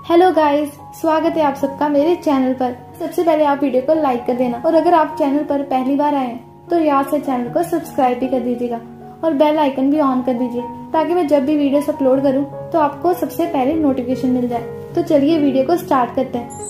Hello guys, स्वागत है आप सबका मेरे चैनल पर। सबसे पहले आप वीडियो को लाइक कर देना और अगर आप चैनल पर पहली बार आए हैं तो याद से चैनल को सब्सक्राइब भी कर दीजिएगा और बेल आइकन भी ऑन कर दीजिए ताकि मैं जब भी वीडियोस अपलोड करूं तो आपको सबसे पहले नोटिफिकेशन मिल जाए। तो चलिए वीडियो को स्टार्ट करते हैं।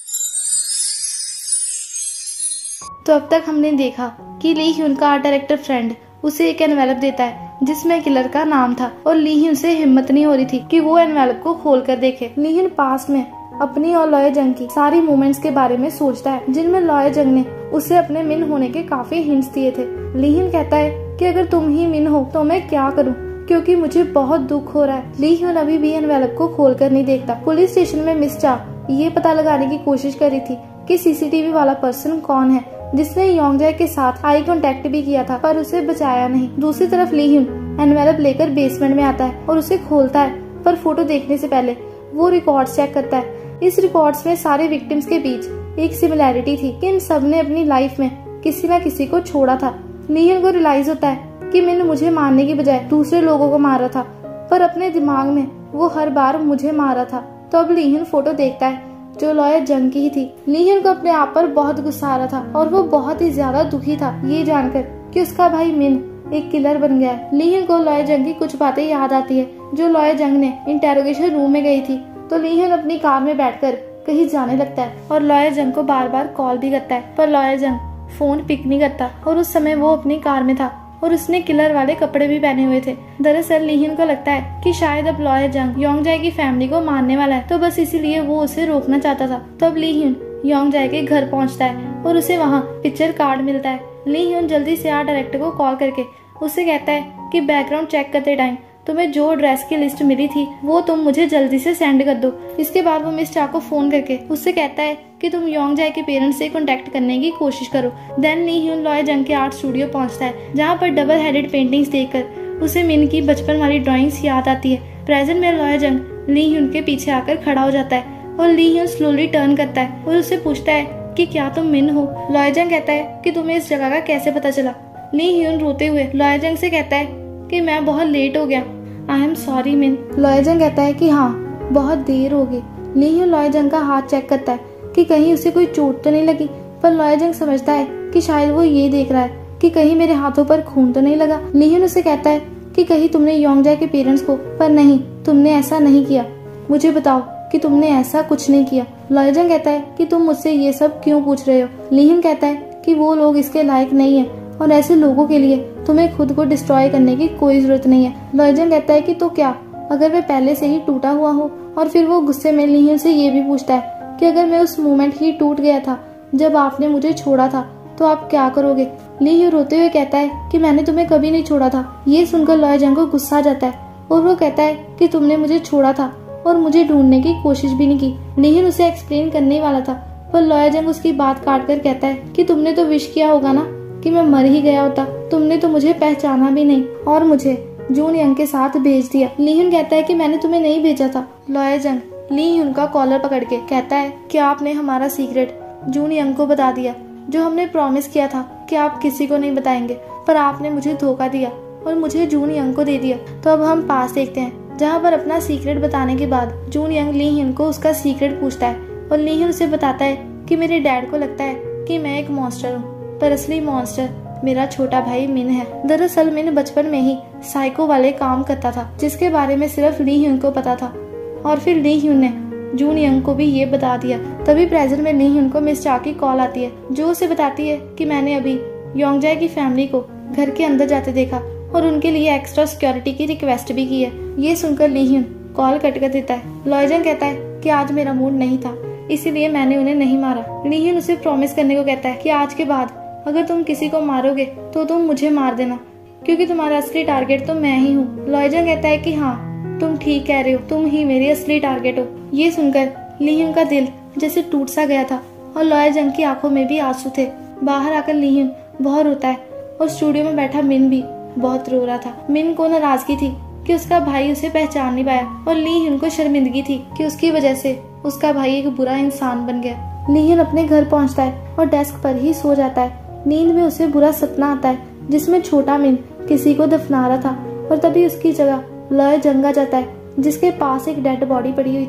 तो अब तक हमने देखा कि ली ह्यून का आर्ट डायरेक्टर फ्रेंड उसे एक एनवेलप देता है जिसमें किलर का नाम था और ली ह्यून से हिम्मत नहीं हो रही थी कि वो एनवेलप को खोल कर देखे। ली ह्यून पास में अपनी और लॉय जंग की सारी मूवमेंट्स के बारे में सोचता है जिनमें लॉय जंग ने उसे अपने मिन होने के काफी हिंट्स दिए थे। ली ह्यून कहता है कि अगर तुम ही मिन हो तो मैं क्या करूं, क्योंकि मुझे बहुत दुख हो रहा है। ली ह्यून अभी भी एनवेलप को खोल कर नहीं देखता। पुलिस स्टेशन में मिस चा ये पता लगाने की कोशिश कर रही थी कि सीसीटीवी वाला पर्सन कौन है जिसने योंगजाe के साथ आई कांटेक्ट भी किया था, पर उसे बचाया नहीं। दूसरी तरफ ली ह्यून एनवेलप लेकर बेसमेंट में आता है और उसे खोलता है, पर फोटो देखने से पहले वो रिकॉर्ड्स चेक करता है। इस रिकॉर्ड्स में सारे विक्टिम्स के बीच एक सिमिलैरिटी थी कि इन सब ने अपनी लाइफ में किसी न किसी को छोड़ा था। ली ह्यून को रियलाइज होता है कि मैंने मुझे मारने की बजाय दूसरे लोगों को मारा था, पर अपने दिमाग में वो हर बार मुझे मारा था। तो अब ली ह्यून फोटो देखता है जो लॉय जंग की ही थी। ली ह्यून को अपने आप पर बहुत गुस्सा आ रहा था और वो बहुत ही ज्यादा दुखी था ये जानकर कि उसका भाई मिन एक किलर बन गया है। ली ह्यून को लॉय जंग की कुछ बातें याद आती है जो लॉय जंग ने इंटेरोगेशन रूम में गई थी। तो ली ह्यून अपनी कार में बैठकर कहीं जाने लगता है और लॉय जंग को बार बार कॉल भी करता है, पर लॉय जंग फोन पिक नहीं करता और उस समय वो अपनी कार में था और उसने किलर वाले कपड़े भी पहने हुए थे। दरअसल ली ह्यून को लगता है कि शायद अब लॉय जंग योंगजाe की फैमिली को मारने वाला है, तो बस इसीलिए वो उसे रोकना चाहता था। तो अब ली ह्यून योंगजाe के घर पहुंचता है और उसे वहां पिक्चर कार्ड मिलता है। ली ह्यून जल्दी से आर्ट डायरेक्टर को कॉल करके उससे कहता है कि बैकग्राउंड चेक करते टाइम तुम्हें जो ड्रेस की लिस्ट मिली थी वो तुम मुझे जल्दी से सेंड कर दो। इसके बाद वो मिस चा को फोन करके उससे कहता है कि तुम योंगजाe के पेरेंट्स से कांटेक्ट करने की कोशिश करो। देन ली ह्यून लॉय जंग के आर्ट स्टूडियो पहुंचता है जहां पर डबल हेडेड पेंटिंग्स देखकर उसे मिन की बचपन वाली ड्राइंग्स याद आती है। प्रेजेंट में लॉय जंग ली ह्यून के पीछे आकर खड़ा हो जाता है और ली ह्यून स्लोली टर्न करता है और उससे पूछता है कि क्या तुम मिन हो। लॉय जंग कहता है कि तुम्हें इस जगह का कैसे पता चला। ली ह्यून रोते हुए लॉय जंग से कहता है कि मैं बहुत लेट हो गया, आई एम सॉरी मिन। लॉय जंग कहता है कि हाँ बहुत देर हो गई। ली ह्यून लॉय जंग का हाथ चेक करता है कि कहीं उसे कोई चोट तो नहीं लगी, पर लॉय जंग समझता है कि शायद वो ये देख रहा है कि कहीं मेरे हाथों पर खून तो नहीं लगा। ली ह्यून उसे कहता है कि कहीं तुमने योंगजाe के पेरेंट्स को, पर नहीं तुमने ऐसा नहीं किया, मुझे बताओ कि तुमने ऐसा कुछ नहीं किया। लॉय जंग कहता है कि तुम मुझसे ये सब क्यों पूछ रहे हो। ली ह्यून कहता है कि वो लोग इसके लायक नहीं है और ऐसे लोगों के लिए तुम्हें खुद को डिस्ट्रॉय करने की कोई जरूरत नहीं है। लॉय जंग कहता है कि तो क्या अगर वे पहले से ही टूटा हुआ हो। और फिर वो गुस्से में ली ह्यून से ये भी पूछता है कि अगर मैं उस मोमेंट ही टूट गया था जब आपने मुझे छोड़ा था तो आप क्या करोगे। ली ह्यून रोते हुए कहता है कि मैंने तुम्हें कभी नहीं छोड़ा था। ये सुनकर लॉय जंग को गुस्सा आ जाता है और वो कहता है कि तुमने मुझे छोड़ा था और मुझे ढूंढने की कोशिश भी नहीं की। ली ह्यून उसे एक्सप्लेन करने वाला था, पर लॉय जंग उसकी बात काट कर कहता है कि तुमने तो विश किया होगा ना कि मैं मर ही गया होता, तुमने तो मुझे पहचाना भी नहीं और मुझे जून यंग के साथ भेज दिया। ली ह्यून कहता है कि मैंने तुम्हें नहीं भेजा था। लॉय जंग ली ह्यून का कॉलर पकड़ के कहता है कि आपने हमारा सीक्रेट जून यंग को बता दिया, जो हमने प्रॉमिस किया था कि आप किसी को नहीं बताएंगे, पर आपने मुझे धोखा दिया और मुझे जून यंग को दे दिया। तो अब हम पास देखते हैं जहाँ पर अपना सीक्रेट बताने के बाद जून यंग ली ह्यून को उसका सीक्रेट पूछता है और ली ह्यून उसे बताता है कि मेरे डैड को लगता है कि मैं एक मॉन्स्टर हूँ, पर असली मॉन्स्टर मेरा छोटा भाई मिन है। दरअसल मिन बचपन में ही साइको वाले काम करता था जिसके बारे में सिर्फ ली ह्यून को पता था और फिर ली ह्यून ने जून यंग को भी ये बता दिया। तभी प्रेजेंट में ली ह्यून को मिस चा की कॉल आती है जो उसे बताती है कि मैंने अभी योंगजाe की फैमिली को घर के अंदर जाते देखा और उनके लिए एक्स्ट्रा सिक्योरिटी की रिक्वेस्ट भी की है। ये सुनकर ली ह्यून कॉल कट कर देता है। लॉय जंग कहता है कि आज मेरा मूड नहीं था इसीलिए मैंने उन्हें नहीं मारा। ली ह्यून उसे प्रॉमिस करने को कहता है कि आज के बाद अगर तुम किसी को मारोगे तो तुम मुझे मार देना, क्योंकि तुम्हारा असली टारगेट तो मैं ही हूँ। लॉय जंग कहता है कि हाँ तुम ठीक कह रहे हो, तुम ही मेरी असली टारगेट हो। ये सुनकर ली ह्यून का दिल जैसे टूट सा गया था और लॉय जंग की आंखों में भी आंसू थे। बाहर आकर ली ह्यून बहुत रोता है और स्टूडियो में बैठा मिन भी बहुत रो रहा था। मिन को नाराजगी थी कि उसका भाई उसे पहचान नहीं पाया और ली ह्यून को शर्मिंदगी थी कि उसकी वजह से उसका भाई एक बुरा इंसान बन गया। ली ह्यून अपने घर पहुंचता है और डेस्क पर ही सो जाता है। नींद में उसे बुरा सपना आता है जिसमें छोटा मिन किसी को दफना रहा था और तभी उसकी जगह लॉय जंग आ जाता है जिसके पास एक डेड बॉडी पड़ी हुई थी।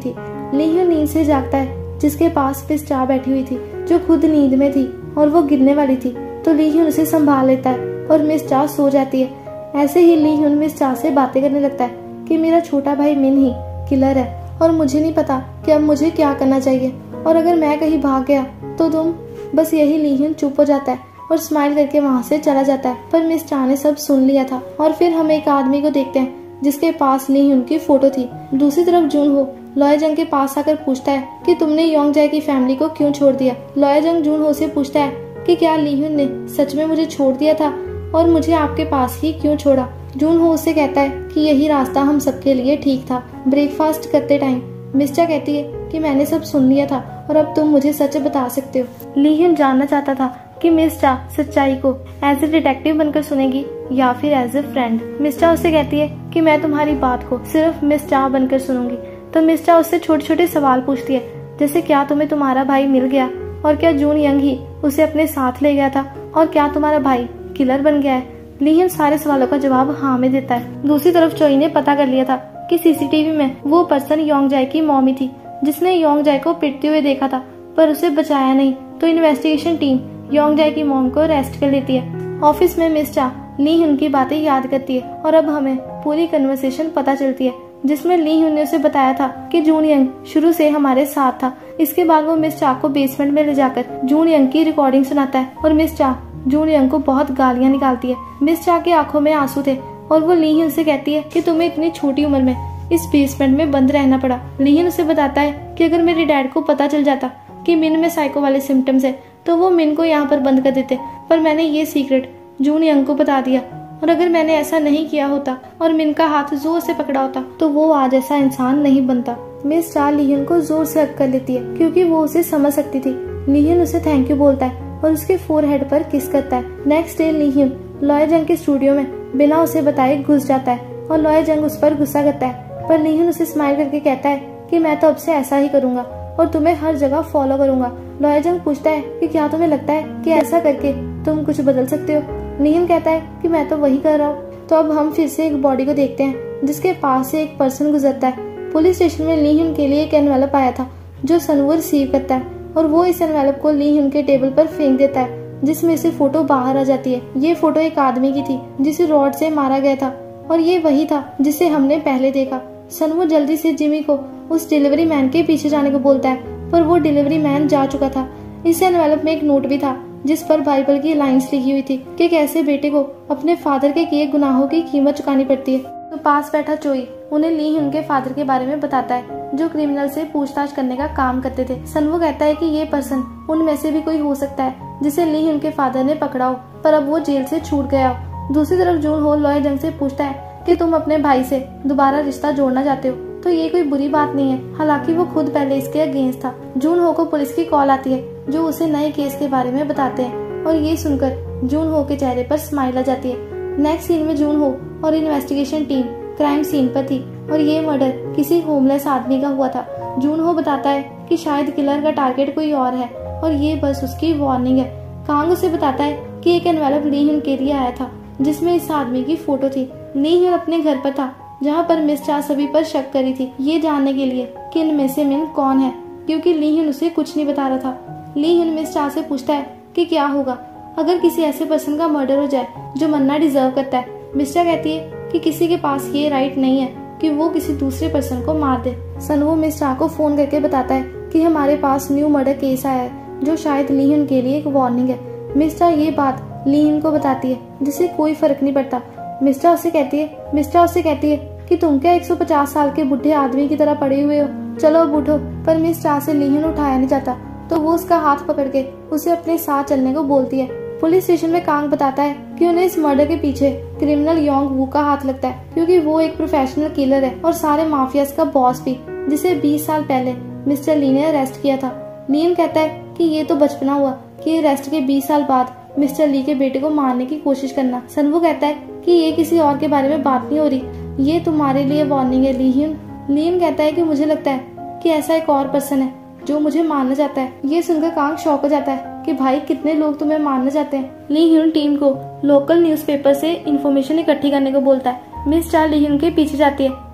ली ह्यून नींद से जागता है, जिसके पास मिस चा बैठी हुई थी, जो खुद नींद में थी और वो गिरने वाली थी। तो ली ह्यून उसे संभाल लेता है और मिस चा सो जाती है। ऐसे ही ली ह्यून मिस चा से बातें करने लगता है कि मेरा छोटा भाई मिन ही किलर है और मुझे नहीं पता कि अब मुझे क्या करना चाहिए, और अगर मैं कहीं भाग गया तो तुम। बस यही ली ह्यून चुप हो जाता है और स्माइल करके वहाँ से चला जाता है। पर मिस चा ने सब सुन लिया था। और फिर हम एक आदमी को देखते हैं जिसके पास ली ह्यून की फोटो थी। दूसरी तरफ जून हो लॉय जंग के पास आकर पूछता है कि तुमने योंग जाए की फैमिली को क्यों छोड़ दिया। लॉय जंग जून हो से पूछता है कि क्या ली ह्यून ने सच में मुझे छोड़ दिया था और मुझे आपके पास ही क्यों छोड़ा। जून हो उससे कहता है कि यही रास्ता हम सबके लिए ठीक था। ब्रेकफास्ट करते टाइम मिस चा कहती है कि मैंने सब सुन लिया था और अब तुम मुझे सच बता सकते हो। ली ह्यून जानना चाहता था कि मिस चा सच्चाई को एज ए डिटेक्टिव बनकर सुनेगी या फिर एज ए फ्रेंड। मिस चा उससे कहती है कि मैं तुम्हारी बात को सिर्फ मिस चा बनकर सुनूंगी। तो मिस चा उससे छोटे छोटे सवाल पूछती है, जैसे क्या तुम्हें तुम्हारा भाई मिल गया, और क्या जून यंग ही उसे अपने साथ ले गया था, और क्या तुम्हारा भाई किलर बन गया है। ली ह्यून सारे सवालों का जवाब हाँ में देता है। दूसरी तरफ चोई ने पता कर लिया था कि सीसीटीवी में वो पर्सन योंग जाए की मॉमी थी जिसने योंग जाए को पिटते हुए देखा था, पर उसे बचाया नहीं। तो इन्वेस्टिगेशन टीम योंग जाए की मॉम को अरेस्ट कर लेती है। ऑफिस में मिस चा ली ह्यून की बातें याद करती है और अब हमें पूरी कन्वर्सेशन पता चलती है जिसमें ली ह्यून ने उसे बताया था कि जून यंग शुरू से हमारे साथ था। इसके बाद वो मिस चा को बेसमेंट में ले जाकर जून यंग की रिकॉर्डिंग सुनाता है और मिस चा जून यंग को बहुत गालियां निकालती है। मिस चा की आंखों में आंसू थे और वो ली ह्यून से कहती है कि तुम्हें इतनी छोटी उम्र में इस बेसमेंट में बंद रहना पड़ा। ली ह्यून उसे बताता है कि अगर मेरे डैड को पता चल जाता कि मिन में साइको वाले सिम्टम्स है तो वो मिन को यहाँ पर बंद कर देते, पर मैंने ये सीक्रेट जून यंग को बता दिया, और अगर मैंने ऐसा नहीं किया होता और मिन का हाथ जोर से पकड़ा होता तो वो आज ऐसा इंसान नहीं बनता। मिस चा ली ह्यून को जोर से हग कर लेती है क्योंकि वो उसे समझ सकती थी। ली ह्यून उसे थैंक यू बोलता है और उसके फोरहेड पर किस करता है। Next day Lee Hyun Loy Jung के स्टूडियो में बिना उसे बताए घुस जाता है और लॉय जंग उस पर गुस्सा करता है, पर ली ह्यून उसे स्माइल करके कहता है कि मैं तो अब से ऐसा ही करूंगा और तुम्हें हर जगह फॉलो करूंगा। लॉय जंग पूछता है कि क्या तुम्हें लगता है कि ऐसा करके तुम कुछ बदल सकते हो। ली ह्यून कहता है कि मैं तो वही कर रहा हूँ। तो अब हम फिर से एक बॉडी को देखते हैं जिसके पास से एक पर्सन गुजरता है। पुलिस स्टेशन में ली ह्यून के लिए एक एनवेलप आया था जो सनवू रिसीव करता है और वो इस एनवेलप को ली ह्यून के टेबल पर फेंक देता है जिसमें से फोटो बाहर आ जाती है। ये फोटो एक आदमी की थी जिसे रॉड से मारा गया था और ये वही था जिसे हमने पहले देखा। सनवू जल्दी से जिमी को उस डिलीवरी मैन के पीछे जाने को बोलता है, पर वो डिलीवरी मैन जा चुका था। इस एनवेलप में एक नोट भी था जिस पर बाइबल की लाइंस लिखी हुई थी कि कैसे बेटे को अपने फादर के किए गुनाहों की कीमत चुकानी पड़ती है। तो पास बैठा चोई उन्हें ली ह्यून के फादर के बारे में बताता है जो क्रिमिनल से पूछताछ करने का काम करते थे। सनवू कहता है कि ये पर्सन उनमें से भी कोई हो सकता है जिसे ली ह्यून के फादर ने पकड़ा हो, पर अब वो जेल से छूट गया हो। दूसरी तरफ जून हो लॉय जंग से पूछता है कि तुम अपने भाई से दोबारा रिश्ता जोड़ना चाहते हो तो ये कोई बुरी बात नहीं है, हालांकि वो खुद पहले इसके अगेंस्ट था। जून हो को पुलिस की कॉल आती है जो उसे नए केस के बारे में बताते हैं और ये सुनकर जून हो के चेहरे पर स्माइल आ जाती है। नेक्स्ट सीन में जून हो और इन्वेस्टिगेशन टीम क्राइम सीन पर थी और ये मर्डर किसी होमलेस आदमी का हुआ था। जून हो बताता है कि शायद किलर का टारगेट कोई और है और ये बस उसकी वार्निंग है। कांग उसे बताता है कि एक एनवेलप ली ह्यून के लिए आया था जिसमें इस आदमी की फोटो थी। ली ह्यून अपने घर पर था जहाँ पर मिस चा सभी पर शक करी थी, ये जानने के लिए कि इनमें से मिन कौन है, क्योंकि ली ह्यून उसे कुछ नहीं बता रहा था। ली ह्यून मिस चा से पूछता है कि क्या होगा अगर किसी ऐसे पर्सन का मर्डर हो जाए जो मरना डिजर्व करता है। मिस चा कहती है कि किसी के पास ये राइट नहीं है कि वो किसी दूसरे पर्सन को मार दे। सनवू मिस चा को फोन करके बताता है कि हमारे पास न्यू मर्डर केस आया है जो शायद ली ह्यून के लिए एक वार्निंग है। मिस चा ये बात ली ह्यून को बताती है जिससे कोई फर्क नहीं पड़ता। मिस चा उससे कहती है कि तुम क्या 150 साल के बुढ़े आदमी की तरह पड़े हुए हो, चलो अब उठो। पर मिस चा से ली ह्यून उठाया नहीं जाता तो वो उसका हाथ पकड़ के उसे अपने साथ चलने को बोलती है। पुलिस स्टेशन में कांग बताता है कि उन्हें इस मर्डर के पीछे क्रिमिनल योंग वू का हाथ लगता है क्योंकि वो एक प्रोफेशनल किलर है और सारे माफियाज का बॉस भी, जिसे 20 साल पहले मिस्टर ली ने अरेस्ट किया था। लीन कहता है कि ये तो बचपना हुआ कि अरेस्ट के 20 साल बाद मिस्टर ली के बेटे को मारने की कोशिश करना। सनवू कहता है कि ये किसी और के बारे में बात नहीं हो रही, ये तुम्हारे लिए वार्निंग है ली ह्यून। लीन कहता है कि मुझे लगता है कि ऐसा एक और पर्सन है जो मुझे मारना चाहता है। ये सुनकर कांग शॉक हो जाता है कि भाई कितने लोग तुम्हें मारना चाहते हैं। ली ह्यून टीम को लोकल न्यूज़पेपर से इंफॉर्मेशन इकट्ठी करने को बोलता है। मिस चा ली ह्यून के पीछे जाती है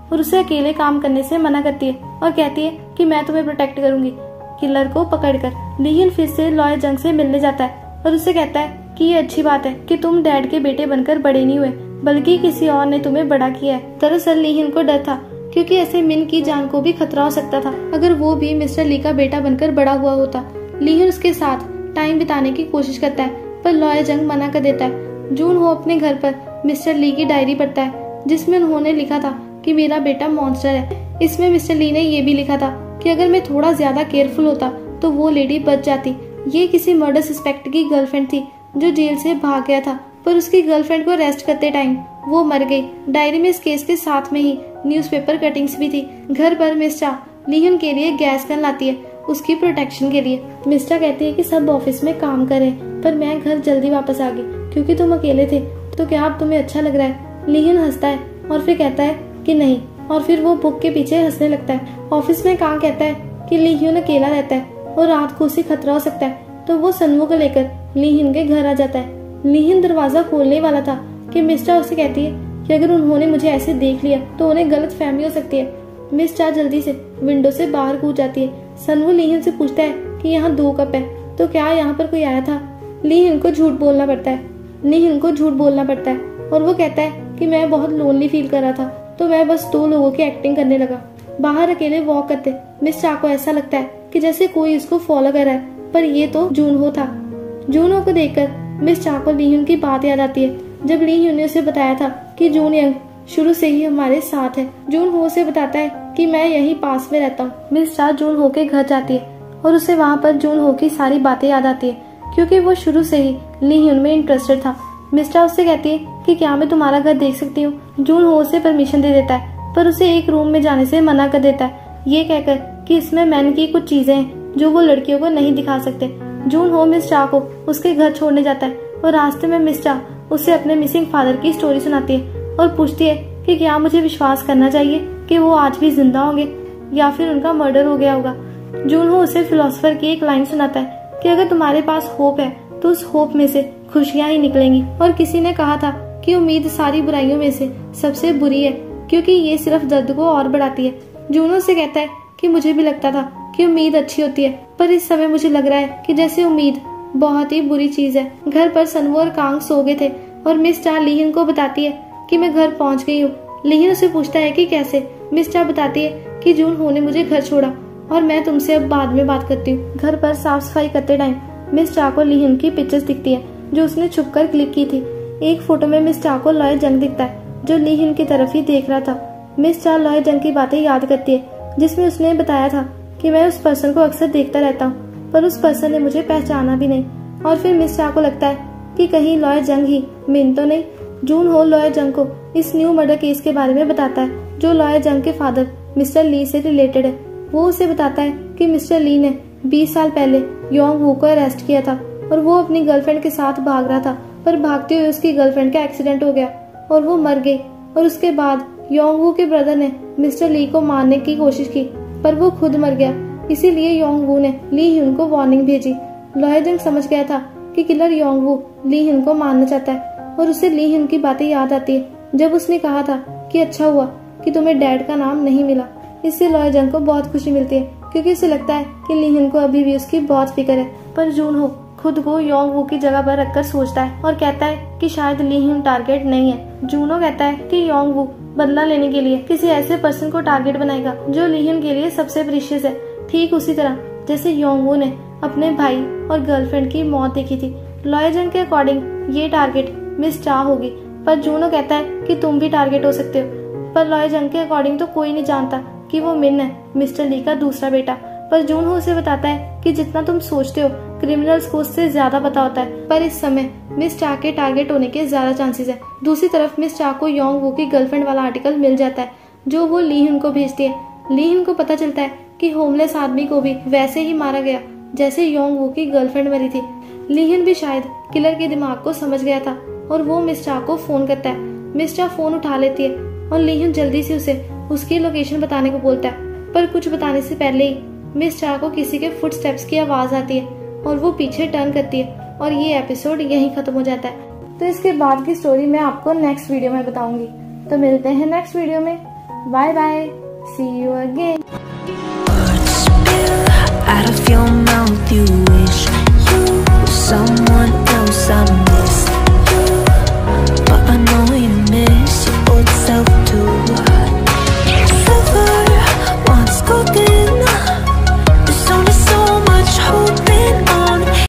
और उसे अकेले काम करने से मना करती है और कहती है कि मैं तुम्हें प्रोटेक्ट करूंगी। किलर को पकड़कर लीहिन फिर से लॉय जंग से मिलने जाता है और उसे कहता है कि ये अच्छी बात है कि तुम डैड के बेटे बनकर बड़े नहीं हुए, बल्कि किसी और ने तुम्हें बड़ा किया है। दरअसल लीहिन को डर था, क्योंकि ऐसे मिन की जान को भी खतरा हो सकता था अगर वो भी मिस्टर ली का बेटा बनकर बड़ा हुआ होता। लीहिन उसके साथ टाइम बिताने की कोशिश करता है, पर लॉय जंग मना कर देता है। जून हो अपने घर पर मिस्टर ली की डायरी पढ़ता है, जिसमें उन्होंने लिखा था कि मेरा बेटा मॉन्स्टर है। इसमें मिस्टर ली ने ये भी लिखा था कि अगर मैं थोड़ा ज्यादा केयरफुल होता तो वो लेडी बच जाती। ये किसी मर्डर सस्पेक्ट की गर्लफ्रेंड थी जो जेल से भाग गया था, पर उसकी गर्लफ्रेंड को अरेस्ट करते टाइम वो मर गई। डायरी में इस केस के साथ में ही न्यूज़पेपर कटिंग्स भी थी। घर पर मिस्टर लीहिन के लिए गैस गन लाती है, उसकी प्रोटेक्शन के लिए। मिस्टर कहती है कि सब ऑफिस में काम करें, पर मैं घर जल्दी वापस आ गई क्योंकि तुम अकेले थे, तो क्या अब तुम्हें अच्छा लग रहा है? लीहिन हंसता है और फिर कहता है कि नहीं, और फिर वो बुक के पीछे हंसने लगता है। ऑफिस में कहाँ कहता है कि लीहिन अकेला रहता है और रात को उसे खतरा हो सकता है, तो वो सनवू को लेकर लीहिन के घर आ जाता है। लीहिन दरवाजा खोलने वाला था कि मिस्टर उसे कहती है कि अगर उन्होंने मुझे ऐसे देख लिया तो उन्हें गलत फहमी हो सकती है। मिस्टर जल्दी से विंडो से बाहर कूद जाती है। सनवू लीहिन से पूछता है कि यहाँ 2 कप है, तो क्या यहाँ पर कोई आया था? लीहिन को झूठ बोलना पड़ता है और वो कहता है कि मैं बहुत लोनली फील कर रहा था, तो मैं बस 2 लोगों की एक्टिंग करने लगा। बाहर अकेले वॉक करते मिस्टर को ऐसा लगता है कि जैसे कोई इसको फॉलो कर रहा है, पर ये तो जूनहो था। जूनहो को देखकर मिस्टर को लीहिन की बात याद आती है, जब लीहिन ने उसे बताया था कि जून यंग शुरू से ही हमारे साथ है। जूनहो से बताता है कि मैं यहीं पास में रहता हूँ। मिस्टर जूनहो के घर जाती है और उसे वहाँ पर जूनहो की सारी बातें याद आती है, क्योंकि वो शुरू से ही लीहिन में इंटरेस्टेड था। मिस्टर उससे कहती है कि क्या मैं तुम्हारा घर देख सकती हूँ? जूनहो उसे परमिशन दे देता है, पर उसे एक रूम में जाने से मना कर देता है, ये कहकर कि इसमें मैन की कुछ चीजें हैं जो वो लड़कियों को नहीं दिखा सकते। जूनहो मिस्टर को उसके घर छोड़ने जाता है और रास्ते में मिस्टर उसे अपने मिसिंग फादर की स्टोरी सुनाती है और पूछती है कि क्या मुझे विश्वास करना चाहिए कि वो आज भी जिंदा होंगे या फिर उनका मर्डर हो गया होगा। जूनहो उसे फिलोसोफर की एक लाइन सुनाता है कि अगर तुम्हारे पास होप है तो उस होप में से खुशियां ही निकलेंगी। और किसी ने कहा था कि उम्मीद सारी बुराइयों में से सबसे बुरी है, क्योंकि ये सिर्फ दर्द को और बढ़ाती है। जूनहो से कहता है कि मुझे भी लगता था कि उम्मीद अच्छी होती है, पर इस समय मुझे लग रहा है कि जैसे उम्मीद बहुत ही बुरी चीज है। घर पर सनवू और कांग सो गए थे और मिस्टर लीहिन को बताती है कि मैं घर पहुंच गई हूँ। लीहिन उसे पूछता है कि कैसे। मिस्टर बताती है कि जूनहो ने मुझे घर छोड़ा और मैं तुमसे अब बाद में बात करती हूँ। घर पर साफ सफाई करते टाइम मिस्टर को लीहिन की पिक्चर्स दिखती है जो उसने छुपकर क्लिक की थी। एक फोटो में मिस्टर को लॉय जंग दिखता है जो लीहिन की तरफ ही देख रहा था। मिस्टर लॉय जंग की बातें याद करती है, जिसमें उसने बताया था कि मैं उस पर्सन को अक्सर देखता रहता हूँ, पर उस पर्सन ने मुझे पहचाना भी नहीं। और फिर मिस्टर को लगता है कि कहीं लॉय जंग ही मिन तो नहीं। जूनहो लॉय जंग को इस न्यू मर्डर केस के बारे में बताता है जो लॉय जंग के फादर मिस्टर ली से रिलेटेड है। वो उसे बताता है कि मिस्टर ली ने 20 साल पहले योंग वू को अरेस्ट किया था और वो अपनी गर्लफ्रेंड के साथ भाग रहा था, पर भागते हुए उसकी गर्लफ्रेंड का एक्सीडेंट हो गया और वो मर गई। और उसके बाद योंग वू के ब्रदर ने मिस्टर ली को मारने की कोशिश की, पर वो खुद मर गया। इसीलिए योंग वू ने ली ह्यून को वार्निंग भेजी। लॉय जंग समझ गया था कि killer Yong Woo Lee Hyun को मारना चाहता है, और उसे ली ह्यून की बातें याद आती है जब उसने कहा था कि अच्छा हुआ कि तुम्हें डैड का नाम नहीं मिला। इससे लॉय जंग को बहुत खुशी मिलती है, क्योंकि उसे लगता है कि ली ह्यून को अभी भी उसकी बहुत फिक्र है। पर जूनहो खुद को योंग वू की जगह पर रखकर सोचता है और कहता है कि शायद ली ह्यून टारगेट नहीं है। जूनो कहता है कि योंग वू बदला लेने के लिए किसी ऐसे पर्सन को टारगेट बनाएगा जो ली ह्यून के लिए सबसे प्रीशियस है, ठीक उसी तरह जैसे योंग वू ने अपने भाई और गर्लफ्रेंड की मौत देखी थी। लॉय जंग के अकॉर्डिंग ये टारगेट मिस चा होगी, पर जूनो कहता है कि तुम भी टारगेट हो सकते हो। पर लॉय जंग के अकॉर्डिंग तो कोई नहीं जानता कि वो मिन है, मिस्टर ली का दूसरा बेटा। पर जूनहो उसे बताता है कि जितना तुम सोचते हो क्रिमिनल्स को उससे ज्यादा पता होता है, पर इस समय मिस चा के टारगेट होने के ज्यादा चांसेस है। दूसरी तरफ मिस चा को योंग वू की गर्लफ्रेंड वाला आर्टिकल मिल जाता है जो वो ली ह्यून को भेजती है। ली ह्यून को पता चलता है कि होमलेस आदमी को भी वैसे ही मारा गया जैसे योंग वू की गर्लफ्रेंड मरी थी। ली ह्यून भी शायद किलर के दिमाग को समझ गया था और वो मिस चा को फोन करता है। मिस चा फोन उठा लेती है और ली ह्यून जल्दी से उसे उसकी लोकेशन बताने को बोलता है, पर कुछ बताने से पहले ही मिस चा को किसी के फुटस्टेप्स की आवाज आती है और वो पीछे टर्न करती है और ये एपिसोड यहीं खत्म हो जाता है। तो इसके बाद की स्टोरी मैं आपको नेक्स्ट वीडियो में बताऊंगी। तो मिलते हैं नेक्स्ट वीडियो में। Bye bye, see you again.